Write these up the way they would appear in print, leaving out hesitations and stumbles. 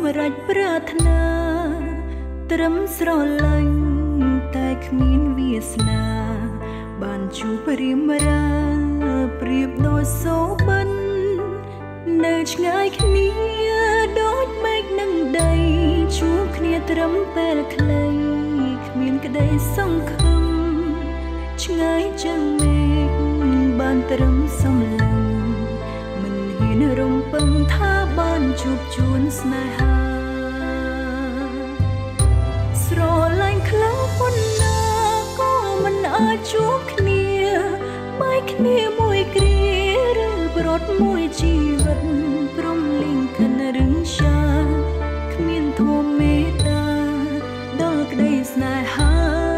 รจปรารถนาត្រឹមស្រឡាញ់តែគ្មានវាសនាបានជួបរៀមរាប្រៀបដូចសូបិននៅឆ្ងាយគ្នាដូចមេឃនឹងដីជួបគ្នាត្រឹមពេលខ្លីគ្មានក្តីសង្ឃឹមឆ្ងាយជាងមេឃបានត្រឹមសំឡឹងមិនហ៊ានរំពឹងថាបានជួបជួនស្នេហាស្រឡាញ់ខ្លាំងប៉ុណ្ណាក៏មិនអាចជួបគ្នាបែកគ្នាមួយគ្រាឬប្រត់មួយជីវិតព្រមលីងខិនរឹងရှာគ្មានធម៌មេត្តាដល់ក្តីស្នេហា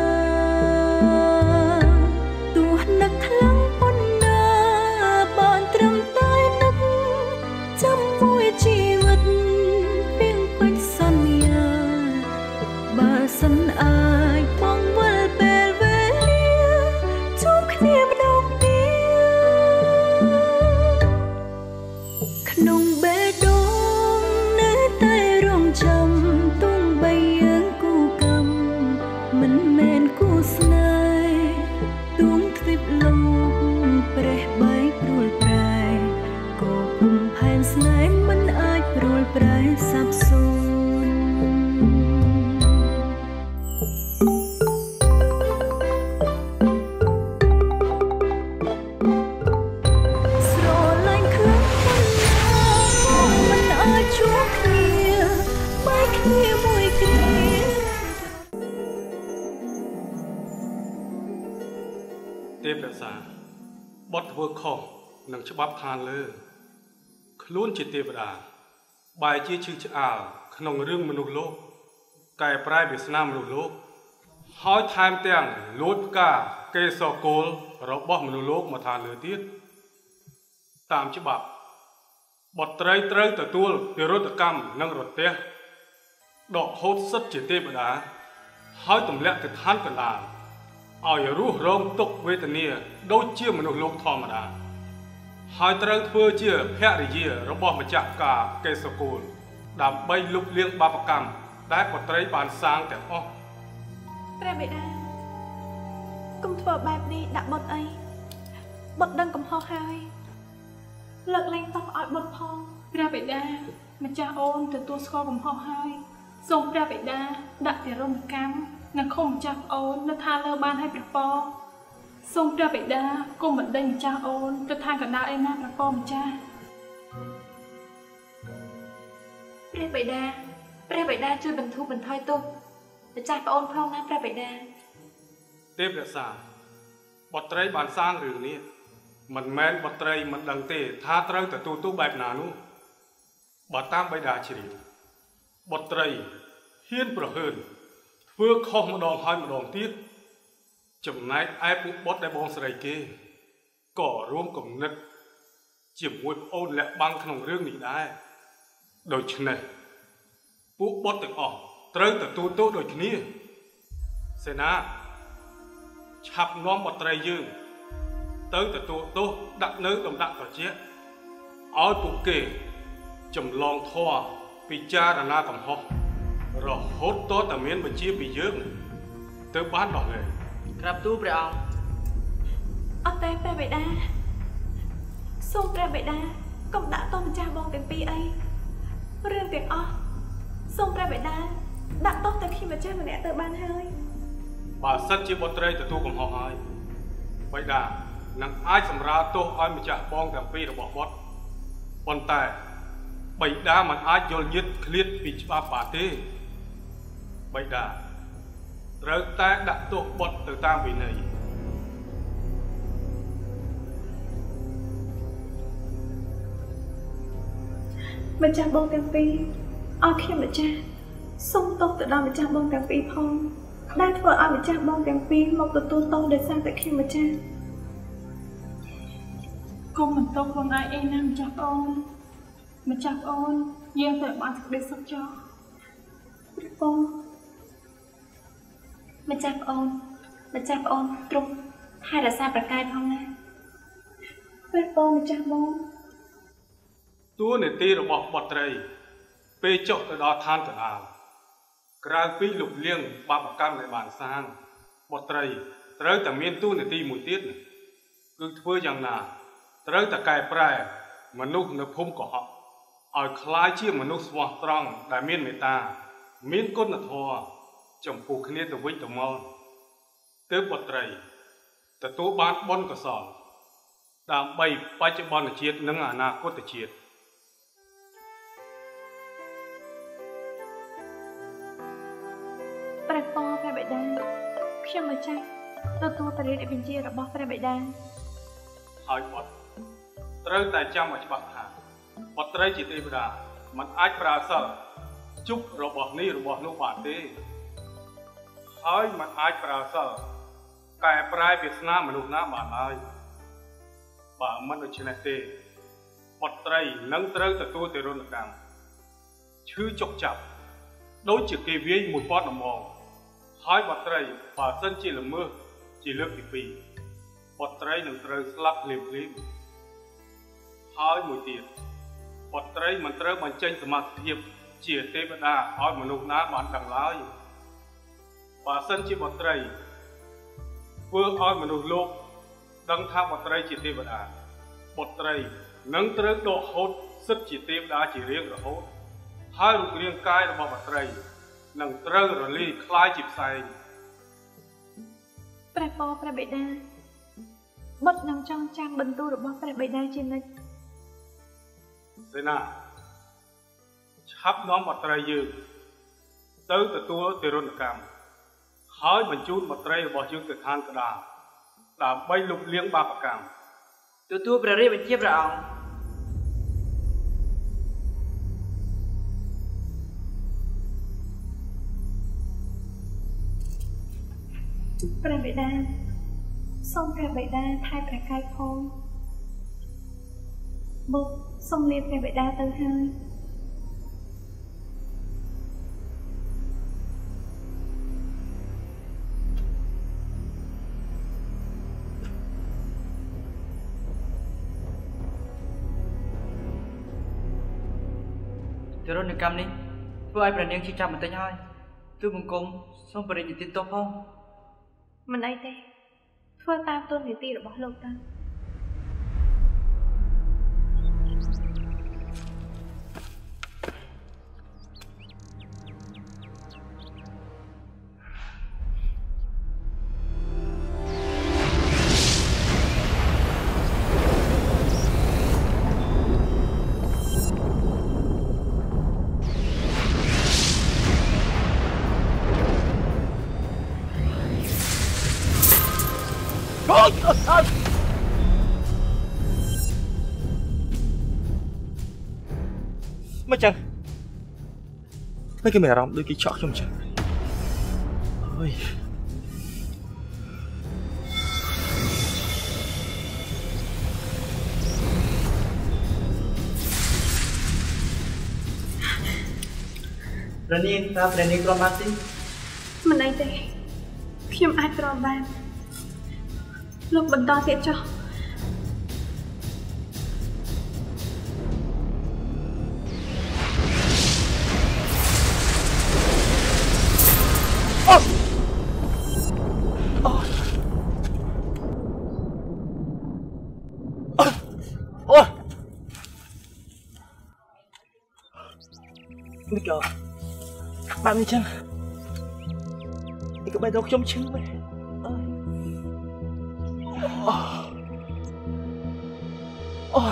ទោះនឹកខ្លាំងប៉ុណ្ណាបានត្រឹមតែនឹកចាំមួយជីវិតពីងពេញសន្យាបើសិនអាចបងវិលពេលវេលាជួបគ្នាម្ដងទៀតក្នុងបេះដូងនៅតែរងចាំទុំបីយើងគូកម្មមិនមែនគូស្នេហ៍ទួងទ្វីបលោកប្រេះបែកព្រួលប្រែក៏ពុំផែនស្នេហ៍មិនអាចព្រួលប្រែសាបសូន្យទេពរក្សាបត់ធ្វើខុសនឹងច្បាប់ខាងលើខ្លួនជាទេវតាបែរជាឈឺឆ្អាលក្នុងរឿងមនុស្សលោកកែប្រែវាសនាមនុស្សលោកហើយថែមទាំងលួចផ្កាកេសរកូលរបស់មនុស្សលោកមកថាលើទៀតតាមច្បាប់បុត្រីត្រូវទទួលពិរុទ្ធកម្មនិងរទេះដកហូតសិទ្ធិជាទេវតាហើយទម្លាក់ទៅឋានកណ្ដាលឲ្យរស់រងទុក្ខវេទនាដូចជាមនុស្សលោកធម្មតាហើយត្រូវធ្វើជាភរិយារបស់ម្ចាស់ផ្កាកេសរកូលដើម្បីលុបលាងបាបកម្មដែលបុត្រីបានសាងទាំងអស់ព្រះបិតាកុំធ្វើបែបនេះដាក់បុត្រអីបុត្រដឹងកំហុសហើយលើកលែងទោសឲ្យបុត្រផងព្រះបិតាម្ចាស់អូនទទួលស្គាល់កំហុសហើយសូមព្រះបិតាដាក់ទារុណកម្មនិងឃុំម្ចាស់អូននៅថាលើបានឲ្យព្រះពរសូមព្រះបិតាគុំបណ្ដេញម្ចាស់អូនទៅថាកណ្ដាលឯណាព្រះពរម្ចាស់ព្រះបិតាជួយបន្ធូរបន្ថយទោសម្ចាស់ប្អូនផងណាព្រះបិតាទេពរក្សាបុត្រីបានសាងរឿងនេះមិនមែនបុត្រីមិនដឹងទេថាត្រូវទទួលទោសបែបណានោះបើតាមបិតាជ្រាបបុត្រីហ៊ានប្រហើនធ្វើខុសម្ដងហើយម្ដងទៀតចំណែកឯពួកបុត្រដែលបងស្រីគេក៏រួមគំនិតជាមួយប្អូនលាក់បាំងក្នុងរឿងនេះដែរដូច្នេះពួកបុត្រទាំងអស់ត្រូវទទួលទោសដូចគ្នាសេនាឆាប់នាំបុត្រីយើងទៅទទួលទោសដាក់នៅដំណាក់ត្រជាក់ឲ្យពួកគេចម្លងធម៌ពិចារណាកំហុសរហូតតតែមានបញ្ជាពីយើងទៅបានដោះលែងក្រាបទូលព្រះអង្គអត់ទេព្រះបិតាសូមព្រះបិតាកុំដាក់ទោសម្ចាស់បងទាំងពីរអីរឿងទាំងអស់សូមព្រះបិតាដាក់ទោសតែខ្ញុំម្ចាស់ម្នាក់ទៅបានហើយបើសិនជាបុត្រីទទួលកំហុសហើយបិតានឹងអាចសម្រាលទោសឲ្យម្ចាស់បងទាំងពីររបស់បុត្រប៉ុន្តែបិតាមិនអាចយល់ញឹកឃ្លាតពីច្បាប់បានទេបិតាត្រូវតែដាក់ទោសបុត្រទៅតាមវិន័យម្ចាស់បងទាំងពីរអរខ្ញុំម្ចាស់សូមទោសទៅដល់ម្ចាស់បងទាំងពីរផងដែលធ្វើឲ្យម្ចាស់បងទាំងពីរមកទទួលទោសដោយសារតែខ្ញុំម្ចាស់កុំបន្ទោសខ្លួនឯងអីណាម្ចាស់ប្អូនយើងទៅបានសេចក្តីសុខចុះព្រះបងម្ចាស់ប្អូនទ្រង់ថែរក្សាប្រកាយផងណាព្រះបងម្ចាស់បងតួនាទីរបស់បុត្រីពេលចុះទៅដល់ឋានកណ្ដាលក្រៅពីលុបលាងបាបកម្មដែលបានសាងបុត្រីត្រូវតែមានតួនាទីមួយទៀតគឺធ្វើយ៉ាងណាត្រូវតែកែប្រែមនុស្សនៅភូមិកុហកឲ្យคล้ายជាមនុស្សស្មោះត្រង់ដែលមានមេត្តាមានគុណធម៌ចំពោះគ្នាទៅវិញទៅមកទើបបុត្រីទទួលបានបុណ្យកុសលដើម្បីបច្ចុប្បន្នជាតិនិងអនាគតជាតិព្រះពរព្រះបិតាខ្ញុំម្ចាស់ទទួលព្រះរាជបញ្ជារបស់ព្រះបិតាហើយបុត្រត្រូវតែចាំឲ្យច្បាស់ថាបុត្រីជាទេវតាមិនអាចប្រើសិលជប់របស់នេះរបស់នោះបានទេហើយមិនអាចប្រើសិលកែប្រែវាសនាមនុស្សណាបានឡើយបើមិនដូច្នេះទេបុត្រីនឹងត្រូវទទួលទរណកម្មឈឺចុកចាប់ដូចជាគេវាយមួយពាត់ដំបងហើយបុត្រីបើសិនជាល្មើសជាលើកទី2បុត្រីនឹងត្រូវស្លាប់ភ្លាមហើយមួយទៀតបុត្រីមិនត្រូវបញ្ចេញសមត្ថភាពជាទេវតាឲ្យមនុស្សណាបានដឹងឡើយបើសិនជាបុត្រីធ្វើឲ្យមនុស្សលោកដឹងថាបុត្រីជាទេវតាបុត្រីនឹងត្រូវដកហូតសិទ្ធិជាទេវតាជារៀងរហូតហើយរូបរាងកាយរបស់បុត្រីនឹងត្រូវរលាយคล้ายជាផ្សែងព្រះពរព្រះបិតាបុត្រនឹងចងចាំបន្ទូលរបស់ព្រះបិតាជានិច្ចសេនាឆាប់នាំបុត្រីយើងទៅទទួលទរណកម្មហើយបញ្ជូនបុត្រីរបស់យើងទៅឋានកណ្ដាលដើម្បីលុបលាងបាបកម្មទទួលព្រះរាជបញ្ជាព្រះអង្គព្រះបិតាសូមព្រះបិតាថែព្រះកាយផងបុត្រសូមលាព្រះបិតាទៅហើយទរណកម្មនេះធ្វើឲ្យព្រះនាងឈឺចាប់បន្តិចហើយទូលបង្គំសូមបរិញ្ញាទានទោសផងមិនអីទេធ្វើតាមតួនាទីរបស់លោកទៅមិនចឹងមិនគេមានអារម្មណ៍ដូចគេឆក់ខ្ញុំចឹងអើយព្រះនាងតើព្រះនាងទ្រាំបានទេមិនអីទេខ្ញុំអាចទ្រាំបានលោកបន្តទៀតចុះនេះក៏បានអញ្ចឹងនេះក៏បែរទៅខ្ញុំឈឺមែនអូ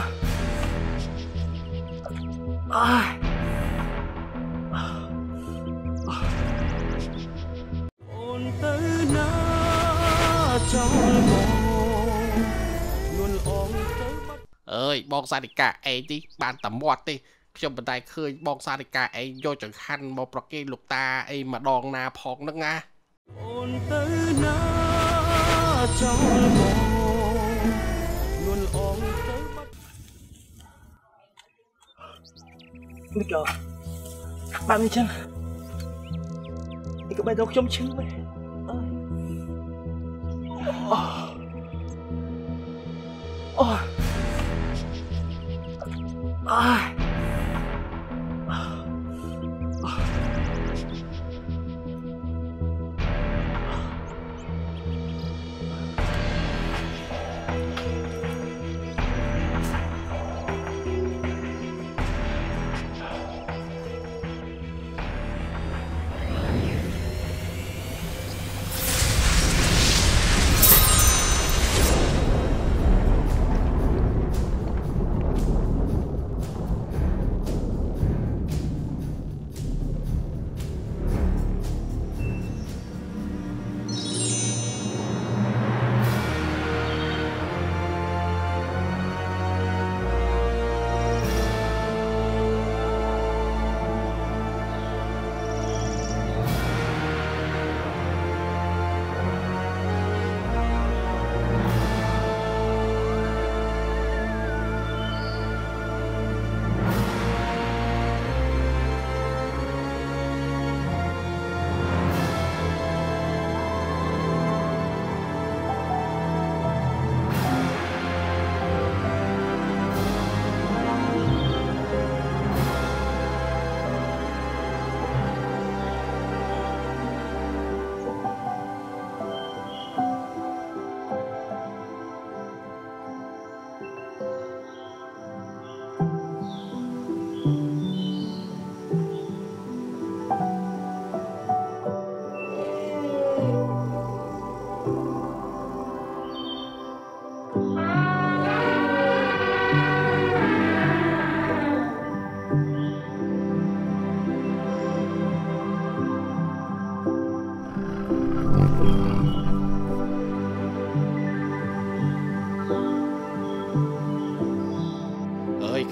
អូនទៅណាចង់មកនួនអងទៅអើយបងសារិកាឯងទីបានតែមាត់ទេខ្ញុំមិនតែឃើញបងសារិកាឯងយកចង្ហាន់មកប្រគេនលោកតាអីម្ដងណាផងហ្នឹងណាអូនទៅណាចង់មកនួនអងទៅនេះក៏បានអញ្ចឹងនេះក៏បែរទៅខ្ញុំឈឺមែនអូ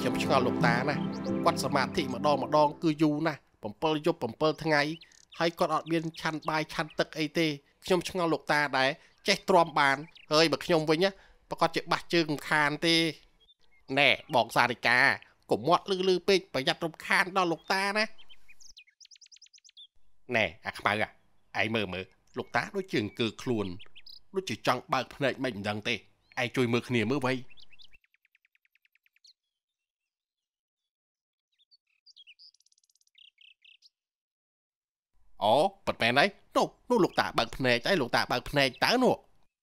ខ្ញុំឆ្ងល់លោកតាណាគាត់សមាធិម្ដងគឺយូរណាស់7 យប់ 7 ថ្ងៃហើយគាត់អត់មានឆាន់បាយឆាន់ទឹកអីទេខ្ញុំឆ្ងល់លោកតាដែរចេះទ្រាំបានហើយបើខ្ញុំវិញណាប្រកាសជាបាសជើងខានទេណែបងសារិកាកុំមាត់លឺពេកប្រយ័ត្នរំខានដល់លោកតាណាណែអាខ្មៅឯងមើលលោកតាដូចជាអង្គើខ្លួនដូចជាចង់បើកភ្នែកមិនដឹងទេឯងជួយមើលគ្នាមើលវៃអូប៉ិតមែនហើយនោះលោកតាបើកភ្នែកអីលោកតាបើកភ្នែកតើនោះ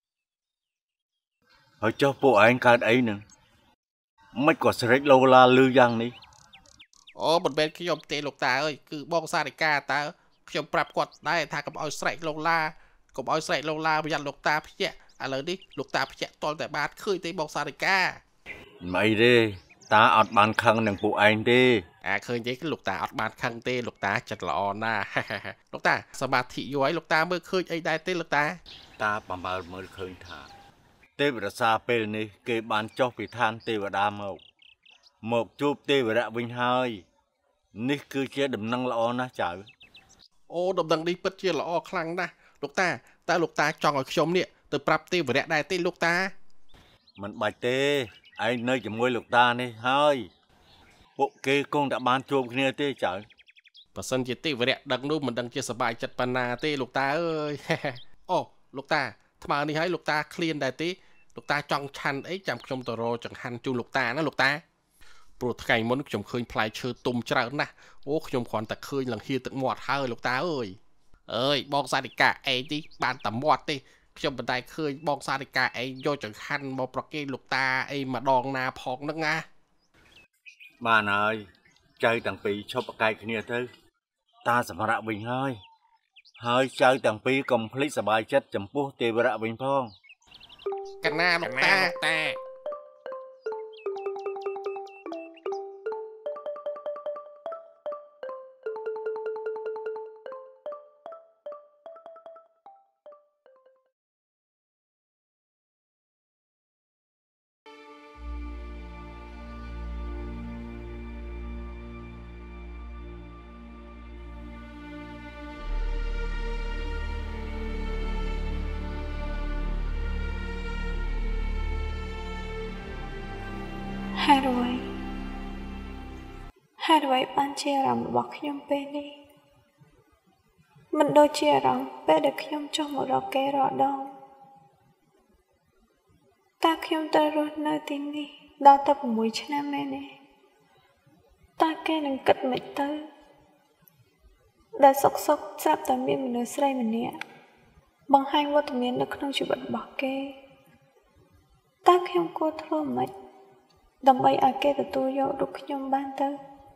ហើយចុះពួកឯងកើតអីនឹងមិនក៏ស្រេចឡូឡាលឺយ៉ាងនេះអូមិនមែនខ្ញុំទេលោកតាអើយគឺបងសារិកាតើខ្ញុំប្រាប់គាត់ដែរថាកុំឲ្យស្រែកឡូឡាកុំឲ្យស្រែកឡូឡាប្រយ័ត្នលោកតាភ្ញាក់ឥឡូវនេះលោកតាភ្ញាក់តល់តែបានឃើញទេបងសារិកាមិនអីទេតាអត់បានខឹងនឹងពួកឯងទេឃើញទេលោកតាអត់បានខឹងទេលោកតាចិត្តល្អណាស់លោកតាសមាធិយូរហើយលោកតាមើលឃើញអីដែរទេលោកតាបំរើមើលឃើញថាទេវរក្សាពេលនេះគេបានចុះពីឋានទេវតាមកជួបទេវរៈវិញហើយនេះគឺជាដំណឹងល្អណាស់ចៅអូដំណឹងនេះពិតជាល្អខ្លាំងណាស់លោកតាតើលោកតាចង់ឲ្យខ្ញុំនេះទៅប្រាប់ទេវរៈដែរទេលោកតាមិនបាច់ទេឯងនៅជាមួយលោកតានេះហើយពួកគេគង់តែបានជួបគ្នាទេចៅបើសិនជាទេវរៈដឹងនោះមិនដឹងជាសប្បាយចិត្តប៉ុណ្ណាទេលោកតាអើយអូលោកតាថ្មនេះហើយលោកតាឃ្លានដែរទេលោកតាចង់ឆាន់អីចាំខ្ញុំទៅរកចង្ហាន់ជូនលោកតាណាលោកតាព្រោះថ្ងៃមុនខ្ញុំឃើញផ្លែឈើទុំច្រើនណាស់អូខ្ញុំគ្រាន់តែឃើញលង្ហៀទឹកមាត់ហើយលោកតាអើយបងសារិកាអីទីបានតែមាត់ទេខ្ញុំមិនដែលឃើញបងសារិកាអីយកចង្ហាន់មកប្រគេនលោកតាអីម្ដងណាផងហ្នឹងណាបានហើយចៅទាំងពីរឈប់ប្រកែកគ្នាទៅតាសម្រាប់វិញហើយចៅទាំងពីរកុំភ្លេចសប្បាយចិត្តចំពោះទេវរៈវិញផងកណាលោកតាហេតុអ្វីបានជាអារម្មណ៍របស់ខ្ញុំពេលនេះមិនដូចជាអារម្មណ៍ពេលដែលខ្ញុំចុះមករកគេរាល់ដងតើខ្ញុំត្រូវរស់នៅទីនេះដល់ទៅ6 ឆ្នាំមែនទេតើគេនឹងគិតមិនទៅដែលសុកស្រាប់តែមានមនុស្សស្រីម្នាក់បង្ហាញវត្តមាននៅក្នុងជីវិតរបស់គេតើខ្ញុំគួរធ្វើម៉េចដើម្បីឲ្យគេទទួលយករូបខ្ញុំបានទៅ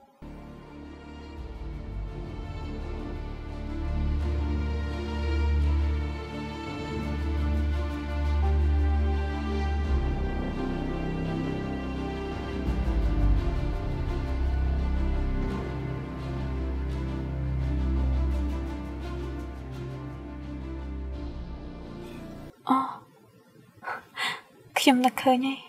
អូខ្ញុំនឹកឃើញហើយ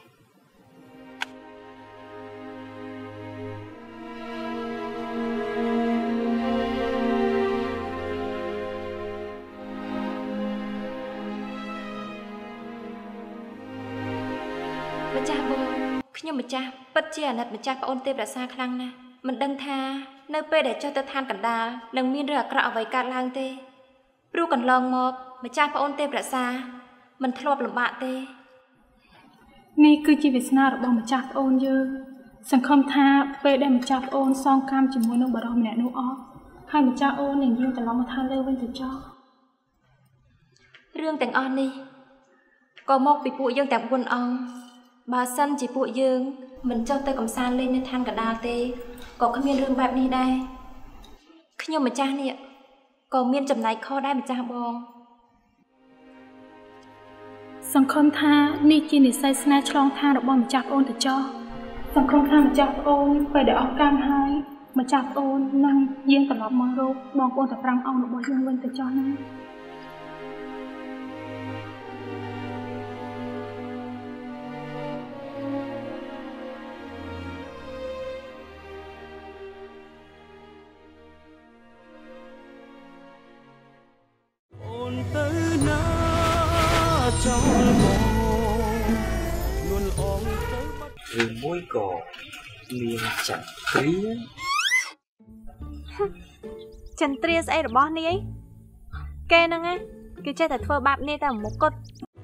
ម្ចាស់បងខ្ញុំម្ចាស់ពិតជាអាណិតម្ចាស់ប្អូនទេពរក្សាខ្លាំងណាស់មិនដឹងថានៅពេលដែលចុះទៅឋានកណ្ដាលនឹងមានរឿងអាក្រក់អ្វីកើតឡើងទេព្រោះកន្លងមកម្ចាស់ប្អូនទេពរក្សាមិនធ្លាប់លំបាកទេនេះគឺជាវាសនារបស់ម្ចាស់ប្អូនយើងសង្ឃឹមថាពេលដែលម្ចាស់ប្អូនសងកម្មជាមួយនឹងបរិសម្នាក់នោះអស់ហើយម្ចាស់អូននឹងយាងត្រឡប់មកឋានលើវិញទៅចុះរឿងទាំងអស់នេះក៏មកពីពួកយើងទាំង4អង្គបើសិនជាពួកយើងមិនចុះទៅកំសាន្តលេងនៅឋានកណ្ដាលទេក៏គ្មានរឿងបែបនេះដែរខ្ញុំម្ចាស់នេះក៏មានចំណែកខុសដែរម្ចាស់បងសង្ឃឹមថានេះជានិស្ស័យស្នេហ៍ឆ្លងឋានរបស់ម្ចាស់ប្អូនទៅចុះសង្ឃឹមថាម្ចាស់ប្អូនពេលដែលអស់កម្មហើយម្ចាស់ប្អូននឹងយាងត្រឡប់មករកបងប្អូនទាំង5អង្គរបស់យើងវិញទៅចុះណាก็มีจันทรีจันทรีไอ้ระบอบนี้แกนั่งไงแกเจ๊แต่ทั่วแบบนี้แต่หมกกด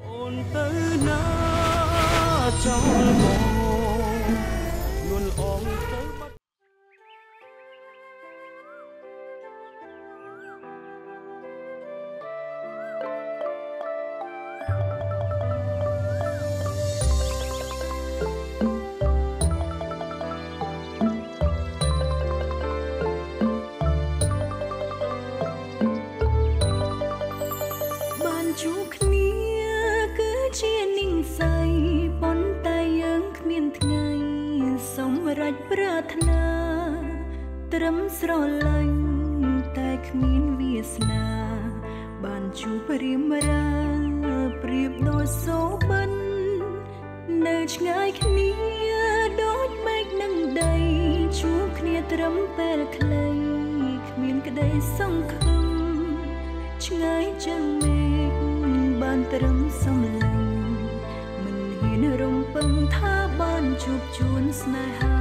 ត្រឹមស្រឡាញ់តែគ្មានវាសនាបានជួបព្រាមរាប្រៀបដូចសូបិននៅឆ្ងាយគ្នាដូចមេឃនឹងដីជួបគ្នាត្រឹមពេលខ្លីគ្មានក្តីសង្ឃឹមឆ្ងាយជាងមេឃបានត្រឹមសំឡេងមិនហ៊ានរំពឹងថាបានជួបជួនស្នេហា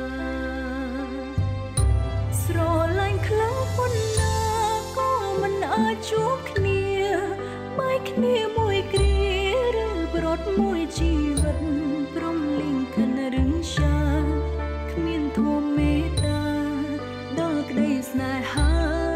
ស្រឡាញ់ខ្លាំងប៉ុណ្ណាក៏មិនអាចជួបគ្នាបែកគ្នាមួយគ្រាឬប្រត់មួយជីវិតព្រមលីងខិនរឹងရှာគ្មានធម៌មេត្តាដល់ក្តីស្នេហា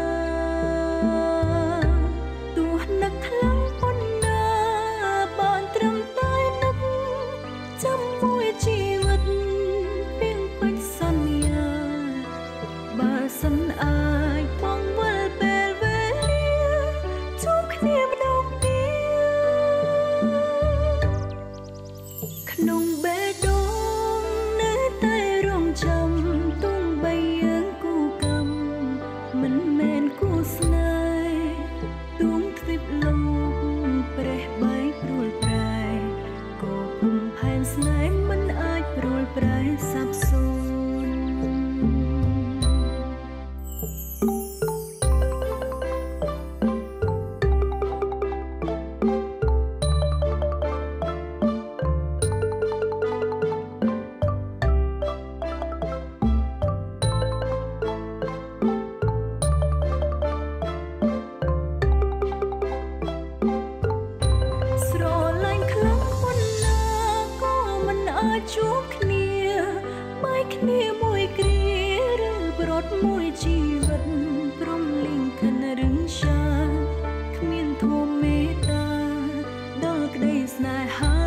ទោះនឹកខ្លាំងប៉ុណ្ណាបានត្រឹមតែនឹកចាំមួយជីវិតពីងពេញសន្យាបើសិនអាចបងវិលពេលវេលាជួបគ្នាម្ដងទៀតក្នុងបេះដូងនៅតែរងចាំទងបីយើងគូកម្មមិនមែនគូស្នេហ៍ទងទ្វីបលោកប្រេះបែកព្រួលប្រែក៏ពុំផែនស្នេហ៍មិនអាចព្រួលប្រែសាបសូន្យជួបគ្នាបែកគ្នាមួយគ្រាឬប្រត់មួយជីវិតព្រមលីងខិនរឹងရှာគ្មានធម៌មេត្តាដល់ក្តីស្នេហា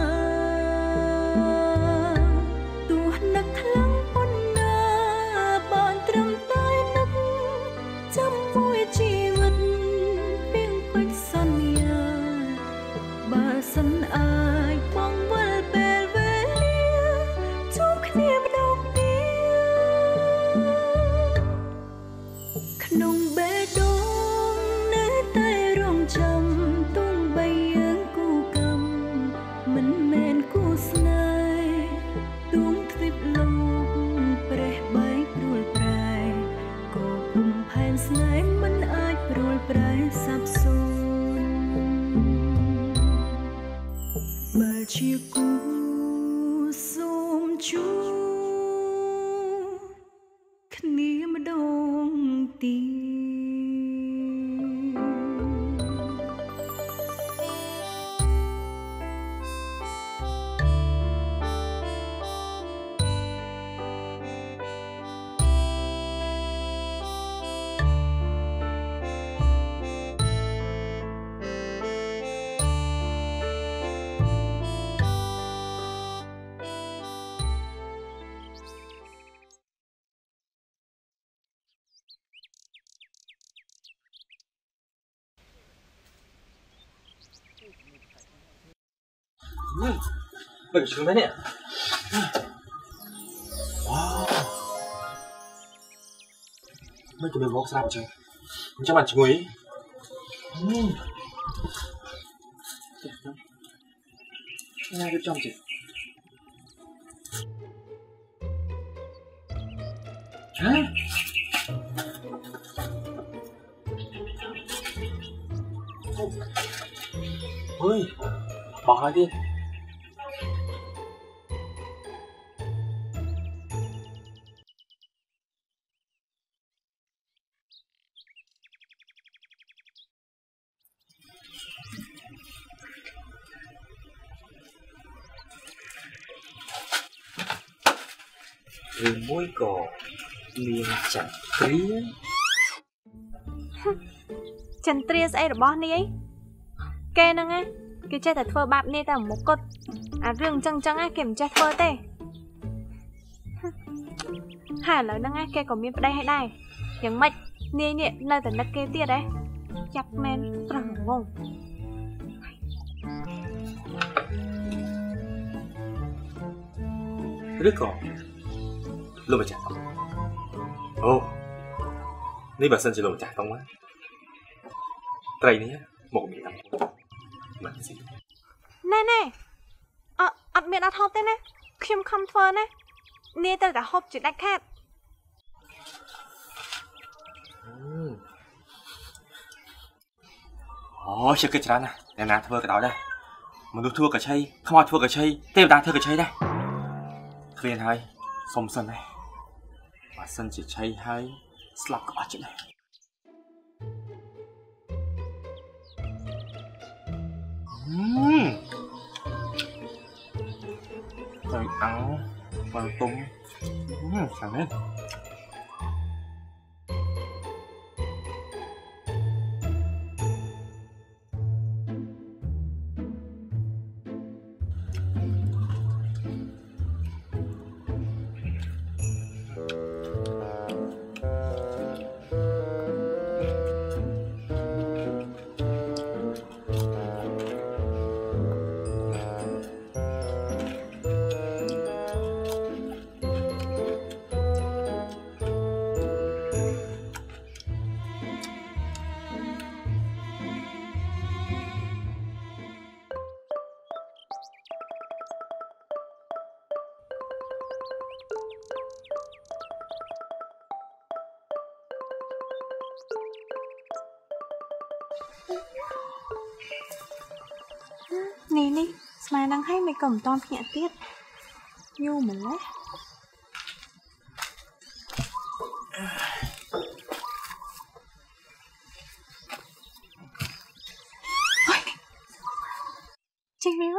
ទោះនឹកខ្លាំងប៉ុណ្ណាបានត្រឹមតែនឹកចាំមួយជីវិតពីងពេញសន្យាបើសិនអាចបងវិលពេលវេលាជួបគ្នាម្ដងទៀតក្នុងបេះដូងនៅតែរងចាំទងបីយើងគូកម្មមិនមែនគូស្នេហ៍ទងទ្វីបលោកប្រេះបែកព្រួលប្រែក៏ពុំផែនស្នេហ៍មិនអាចព្រួលប្រែសាបសូន្យបើជាគូសូមជួបគ្នាម្ដងទៀត Bagus gimana ya? Wow. Mấy cái bọc sao chứ? Cho bạn ngồi. Nghe cái trong chứ. Hả? Ôi, bỏ đi. ឬមួយក៏នាងចន្ទ្រាចន្ទ្រាស្អីរបស់នាយគេហ្នឹងណាគេចេះតែធ្វើបាបនាយតែមុខគាត់អារឿងអញ្ចឹងណាគេមិនចេះធ្វើទេហើយឥឡូវហ្នឹងណាគេក៏មានប្តីឲ្យដែរយ៉ាងម៉េចនាយនេះនៅតែនឹកគេទៀតហ៎ចាប់មែនប្រឹងងងឬក៏លោកម្ចាស់អូនេះបើសិនជាលោកម្ចាស់តោះមកត្រីនេះមកមានអត់មិនស៊ីណែអត់មានអត់ហូបទេណាខ្ញុំខំធ្វើណានាយទៅតែហូបជាដាច់ខាតអូជាគិតច្រើនណាស់អ្នកណាធ្វើក៏ដោយដែរមនុស្សធ្វើក៏ឆីខ្មោចធ្វើក៏ឆីទេវតាធ្វើក៏ឆីដែរឃ្លានហើយសុំសិនដែរបើសិនជាឆីហើយស្លាប់ក៏អស់ចិត្តដែរទៅបើទុំសាំមែននេះស្មាននឹងឲ្យមិនក៏មិនតន់ភ្ញាក់ទៀតយូរម្ល៉េះចេញវិញ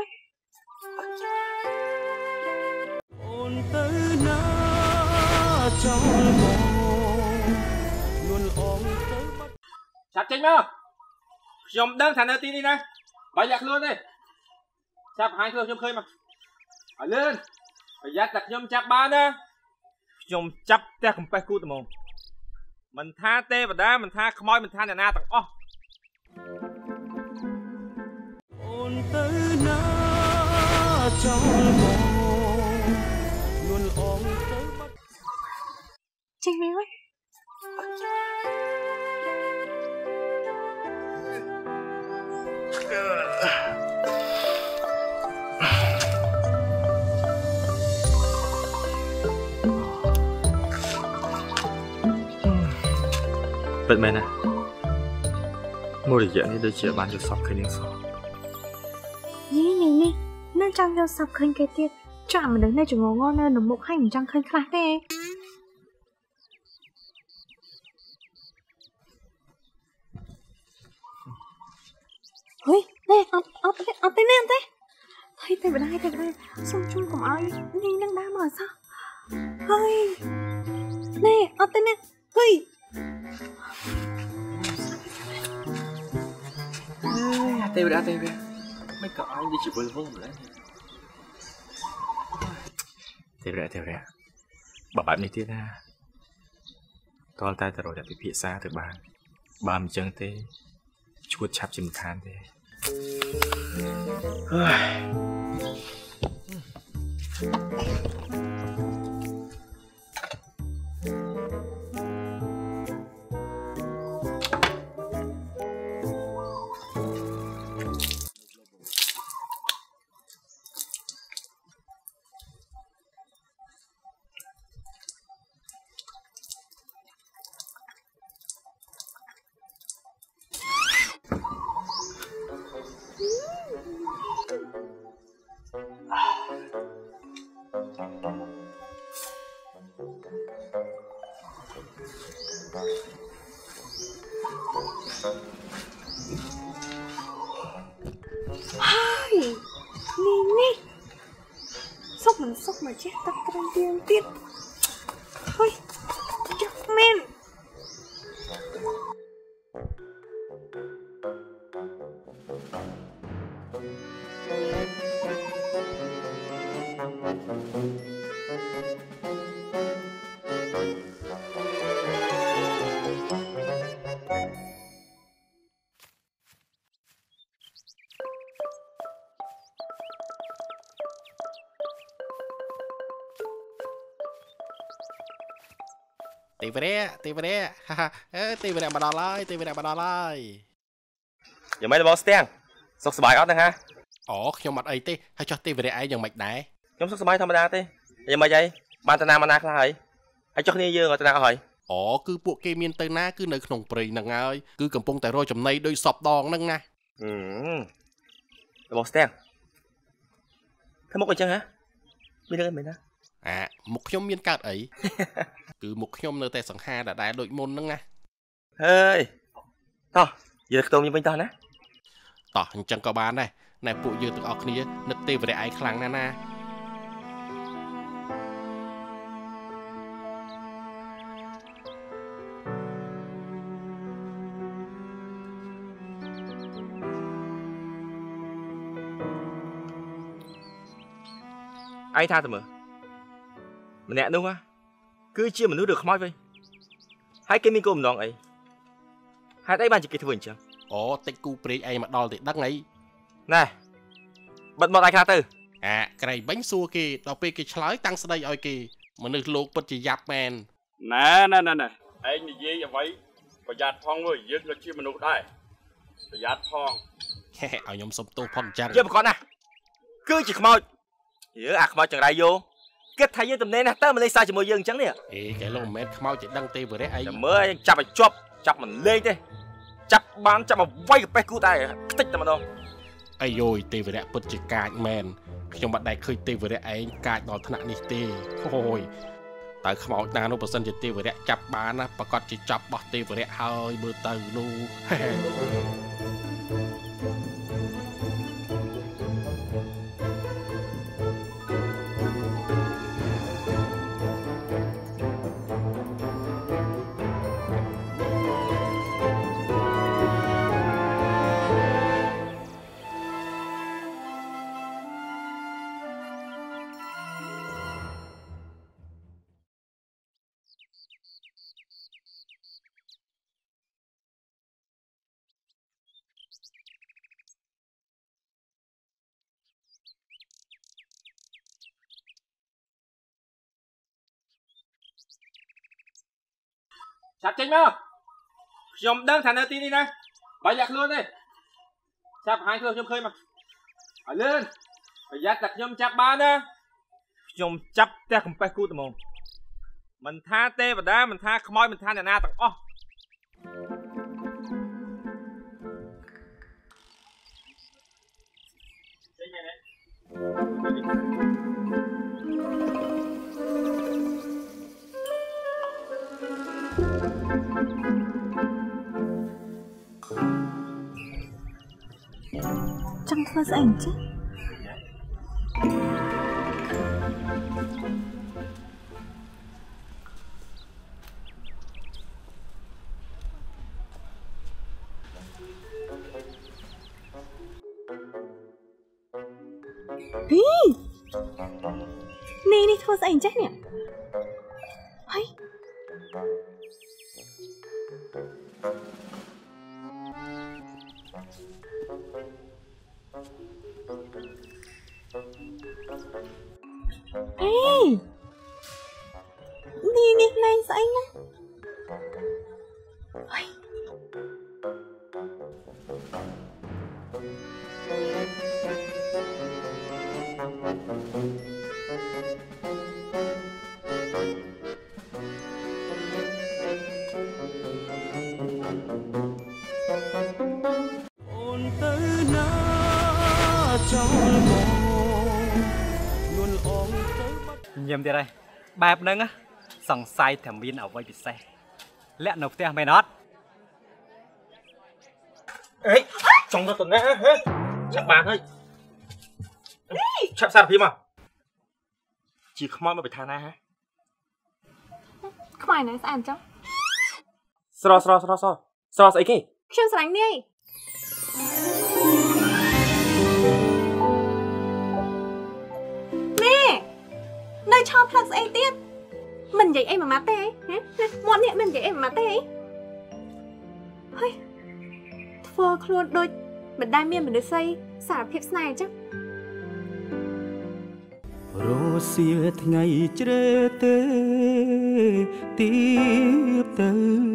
អូនទៅណាចង់មកលួនអងទៅចាប់ចេញមកខ្ញុំដឹងថានៅទីនេះណាបើយ៉ាក់ខ្លួនទេចាប់ហាយខ្លួនខ្ញុំឃើញមកឲ្យលឿនប្រយ័ត្នតែខ្ញុំចាប់បានណាខ្ញុំចាប់ផ្ទះកំពែសគូត្មងមិនថាទេវតាមិនថាខ្មោចមិនថាអ្នកណាទាំងអស់អូនទៅណាចង់មកលួនអងទៅចេញវិញពិតមែនណាមួយរយៈនេះដូចជាបានយកសពឃើញនាងសយីនេះនឹងចង់យកសពឃើញគេទៀតចាមនុស្សនៅចងងនៅនៅមុខឲ្យមិនចង់ឃើញខ្លះទេហុយនេះអត់ទេណាទេហើយតែបណ្ដាយសុំជួយកុំឲ្យនេះនឹងដើរមកសោះហើយនេះអត់ទេណាហុយទេវតាមិនក៏ឲ្យដូចជាវិលវល់ម្ល៉េះទេវតាបើបែបនេះទៀតណាតើតែរកតែពិភាក្សាទៅបានបើមិនចឹងទេឈួតឆាប់ជាមិនខានទេសុកមកចេះទឹកត្រឹមទៀតตีไปได้ฮ่าฮ่าตีไปได้มาดอลไล่ยังไม่ได้บอกสเตียงสุขสบายก็นะฮะอ๋อខ្ញុំអត់អីទេហើយចុះទេវរៈឯងយ៉ាងម៉េចដែរខ្ញុំសុខសប្បាយធម្មតាទេយ៉ាងម៉េចបានតាណាមកណាខ្លះហើយចុះគ្នាយើងទៅណាហើយអូគឺពួកគេមានទៅណាគឺនៅក្នុងព្រៃហ្នឹងហើយគឺកំពុងតែរកចំណីដោយសពដងហ្នឹងណារបស់ស្ទាំងធ្វើមុខអញ្ចឹងហ៎មានរឿងអីមែនណាមុខខ្ញុំមានកើតអីគឺមុខខ្ញុំនៅតែសង្ហាដដែលដូចមុនហ្នឹងណាហើយតោះយើងខ្ទមខ្ញុំវិញតោះណាតោះអញ្ចឹងក៏បានដែរណែពួកយើងទាំងអស់គ្នានឹកទេវរៈឯងខ្លាំងណាស់ណាឯងថាទៅមើលម្នាក់នោះគឺជាមនុស្សឬខ្មោចវិញហើយគេមានគោលបំណងអីហេតុអីបានជាគេធ្វើអញ្ចឹងអូតិចគូព្រេងឯងមកដល់ទេដឹងអីណែបិទមាត់ឯងខ្លះទៅក្រៃបាញ់សួរគេដល់ពេលគេឆ្លើយតាំងស្ដីឲ្យគេមនុស្សលោកពិតជាយ៉ាប់មែនណែឯងនិយាយអ្វីប្រយ័ត្នផងមើលយើងក៏ជាមនុស្សដែរប្រយ័ត្នផងឲ្យខ្ញុំសុំទោសផងអញ្ចឹងយើងប្រកបណាគឺជាខ្មោចយើអាខ្មោចចង្រៃយោគិតថាយើងតំណែងណាស់តើមកលេងសើចជាមួយយើងអញ្ចឹងនេះគេលោកមិនមែនខ្មោចទេដឹងទេវរៈឯងមើលចាប់ឲ្យជាប់ចាប់មិនលេងទេចាប់បានចាប់មកវាយកប៉េះគូតែខ្ទេចតែម្ដងអាយយទេវរៈពិតជាកាចមែនខ្ញុំមិនដែលឃើញទេវរៈឯងកាចដល់ថ្នាក់នេះទេអូយតើខ្មោចណានោះបើសិនជាទេវរៈចាប់បានណាប្រកាសជាចាប់បោះទេវរៈហើយមើលទៅនោះចាប់ចេញមកខ្ញុំដឹងថានៅទីនេះណាបើយ៉ាក់ខ្លួនទេចាប់ហាញខ្លួនខ្ញុំឃើញមកឲ្យលឿនប្រយ័ត្នតែខ្ញុំចាប់បានណាខ្ញុំចាប់ផ្ទះកំពែសគូត្មងមិនថាទេវតាមិនថាខ្មោចមិនថាអ្នកណាទាំងអស់ចេញមែនទេចង់ធ្វើស្អីអញ្ចឹងនេះធ្វើស្អីអញ្ចឹងនេះហើយនេះលេងស្អីណាហើយអូនទៅណាចោលមកលួនអងទៅញ៉ាំទៀតហើយបែបហ្នឹងសង្ស័យថាមានអ្វីពិសេសលាក់នៅផ្ទះមែនអត់អេចង់ទៅទៅណាហ៎ចាប់បានហើយឆាប់សារភាពមកជាខ្មោចមកពីឋានណាហ៎ខ្មោចណាស្អាតចុះស្រស្អីគេខ្ញុំស្រឡាញ់នេះនៅឆោផ្លឹកស្អីទៀតមិននិយាយអីមួយម៉ាត់ទេមាត់នេះមិននិយាយអីមួយម៉ាត់ទេហើយធ្វើខ្លួនដូចមិនដែលមានមនុស្សស្អីសារភាពស្នេហ៍អញ្ចឹងរសៀលថ្ងៃជ្រេទេទៀបទៅ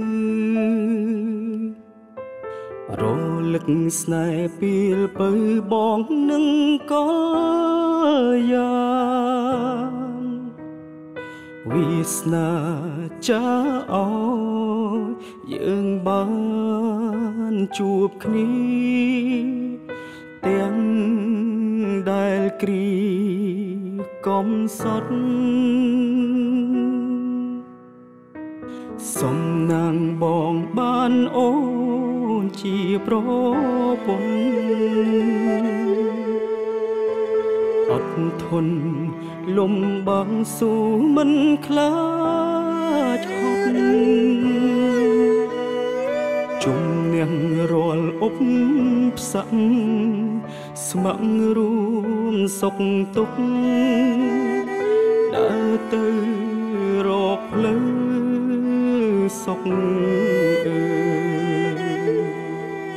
រលឹកស្នេហ៍ពេលបើបងនឹងក៏យ៉ាងវាសនាចាអោយើងបានជួបគ្នាទាំងដែលគ្រីកំសត់សំណាងបងបានអូនជាប្រពន្ធអត់ធន់លំបងស៊ូមិនខ្លាចហត់ជុំនាងរាល់អុបផ្សាក់ស្ម័គ្ររួមសុខទុក្ខដើរទៅរកផ្លូវសុខ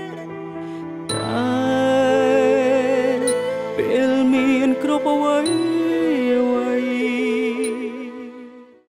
តែពេលមានគ្រប់អ្វី